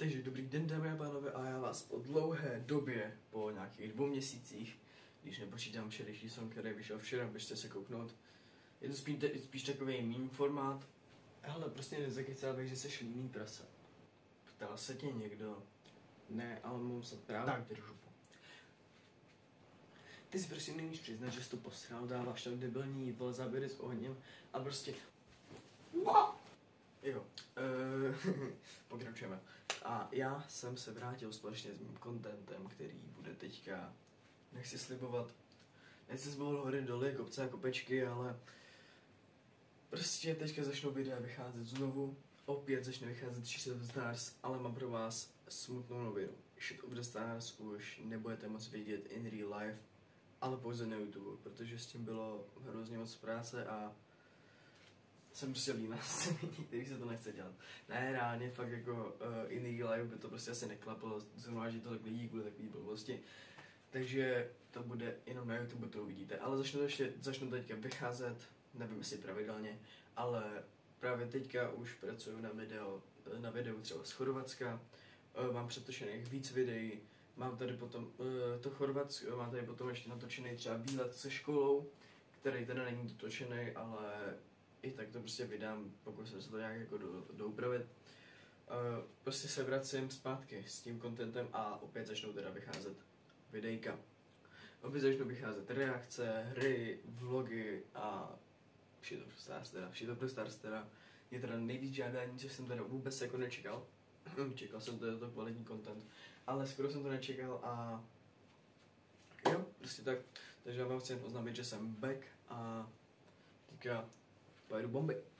Takže dobrý den, dámy a pánové, a já vás po dlouhé době, po nějakých 2 měsících, když nepočítám včerejší song, který vyšel včera, běžte se kouknout. Je to spíš takový meme formát. Hele, prostě nezakecel bych, že jsi líný prase. Ptal se tě někdo? Ne, ale mám se právě tak držu. Ty si prostě nemůžeš přiznat, že jsi to posral, dáváš tam debilní záběry s ohněm a prostě... Jo, pokračujeme. A já jsem se vrátil společně s mým contentem, který bude teďka, nechci slibovat hory doly, kopce a kopečky, ale prostě teďka začnou videa vycházet znovu, opět začne vycházet Shit of the Stars, ale mám pro vás smutnou novinu. Shit of the Stars už nebudete moc vidět in real life, ale pouze na YouTube, protože s tím bylo hrozně moc práce a jsem prostě líná, který se to nechce dělat. Ne, reálně fakt jako in real life by to prostě asi neklaplo, zhromáždí tolik lidí kvůli takový blbosti. Takže to bude jenom na YouTube, to uvidíte. Ale začnu teďka vycházet, nevím jestli pravidelně, ale právě teďka už pracuju na videu třeba z Chorvatska. Mám přetočených víc videí, mám tady potom to Chorvatsko, mám tady potom ještě natočený třeba výlet se školou, který teda není dotočený, ale i tak to prostě vydám, pokusím se to nějak jako doupravit. Prostě se vracím zpátky s tím contentem a opět začnou teda vycházet videjka. Opět začnou vycházet reakce, hry, vlogy a Shit of the Stars teda je teda nejvíc žádání, což jsem teda vůbec jako nečekal. Čekal jsem to kvalitní content, ale skoro jsem to nečekal a jo, prostě tak. Takže já vám chci oznámit, že jsem back a teďka pojedu bomby.